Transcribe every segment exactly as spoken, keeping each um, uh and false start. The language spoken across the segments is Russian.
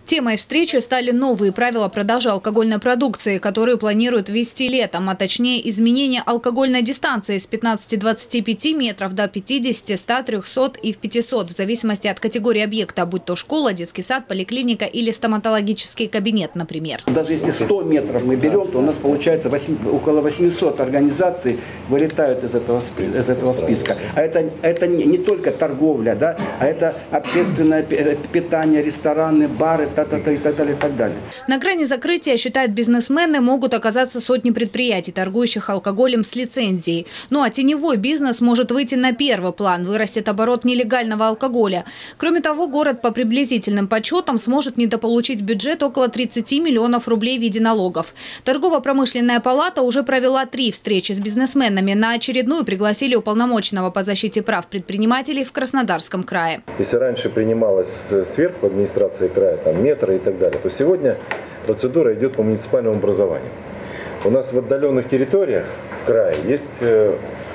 Темой встречи стали новые правила продажи алкогольной продукции, которые планируют ввести летом, а точнее изменение алкогольной дистанции с пятнадцати двадцати пяти метров до пятидесяти, ста, трёхсот и в пятисот, в зависимости от категории объекта, будь то школа, детский сад, поликлиника или стоматологический кабинет, например. Даже если сто метров мы берем, то у нас получается около восьмисот организаций вылетают из этого, из этого списка. А это, это не, не только торговля, да, а это общественное питание, рестораны, бары, и так далее, и так далее. На грани закрытия, считают бизнесмены, могут оказаться сотни предприятий, торгующих алкоголем с лицензией. Ну а теневой бизнес может выйти на первый план, вырастет оборот нелегального алкоголя. Кроме того, город по приблизительным подсчетам сможет недополучить в бюджет около тридцати миллионов рублей в виде налогов. Торгово-промышленная палата уже провела три встречи с бизнесменами. На очередную пригласили уполномоченного по защите прав предпринимателей в Краснодарском крае. Если раньше принималось сверху администрации края, там, метры и так далее, то сегодня процедура идет по муниципальному образованию. У нас в отдаленных территориях в крае есть э,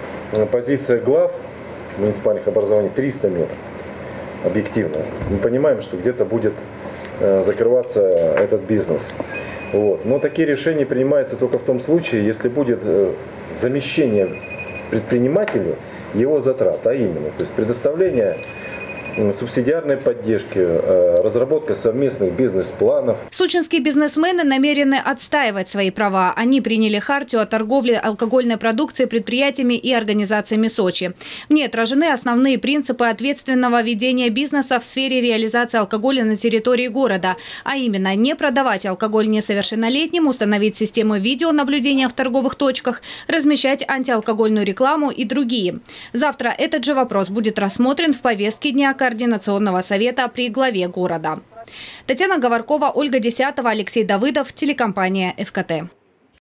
позиция глав муниципальных образований триста метров. Объективно. Мы понимаем, что где-то будет э, закрываться этот бизнес. Вот. Но такие решения принимаются только в том случае, если будет э, замещение предпринимателю его затрат, а именно, то есть предоставление субсидиарной поддержки, разработка совместных бизнес-планов. Сочинские бизнесмены намерены отстаивать свои права. Они приняли хартию о торговле алкогольной продукцией предприятиями и организациями Сочи. В ней отражены основные принципы ответственного ведения бизнеса в сфере реализации алкоголя на территории города. А именно, не продавать алкоголь несовершеннолетним, установить систему видеонаблюдения в торговых точках, размещать антиалкогольную рекламу и другие. Завтра этот же вопрос будет рассмотрен в повестке дня Координационного совета при главе города. Татьяна Говоркова, Ольга Десятова, Алексей Давыдов, телекомпания ФКТ.